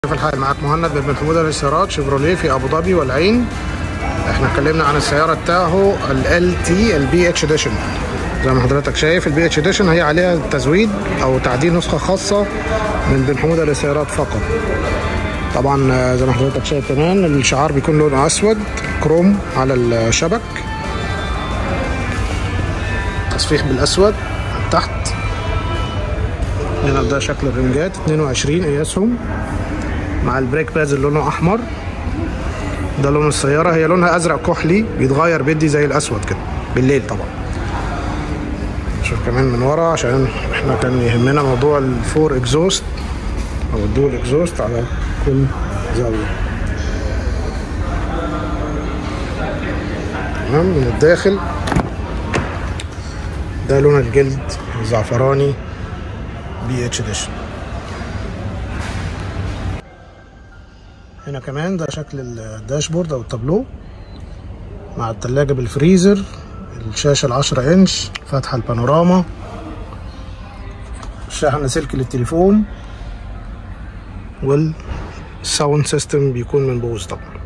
في الحال معاك مهند بن حموده للسيارات شيفروليه في ابو ظبي والعين. احنا اتكلمنا عن السياره تاهو ال تي البي اتش اديشن. زي ما حضرتك شايف البي اتش اديشن هي عليها تزويد او تعديل نسخه خاصه من بن حموده للسيارات فقط. طبعا زي ما حضرتك شايف كمان الشعار بيكون لونه اسود كروم على الشبك، تصفيح بالاسود تحت. هنا ده شكل الرنجات 22 قياسهم مع البريك بادز اللي لونه احمر. ده لون السياره، هي لونها ازرق كحلي بيتغير بيدي زي الاسود كده بالليل. طبعا شوف كمان من ورا عشان احنا كان يهمنا موضوع الفور اكزوست او الدول اكزوست على كل زاويه. تمام. من الداخل ده لون الجلد الزعفراني بي اتش اديشن. هنا كمان ده شكل الداشبورد او التابلو مع التلاجة بالفريزر، الشاشة ال10 انش، فتحة البانوراما، شاحن سلك للتليفون، والساوند سيستم بيكون من بوز طبعا.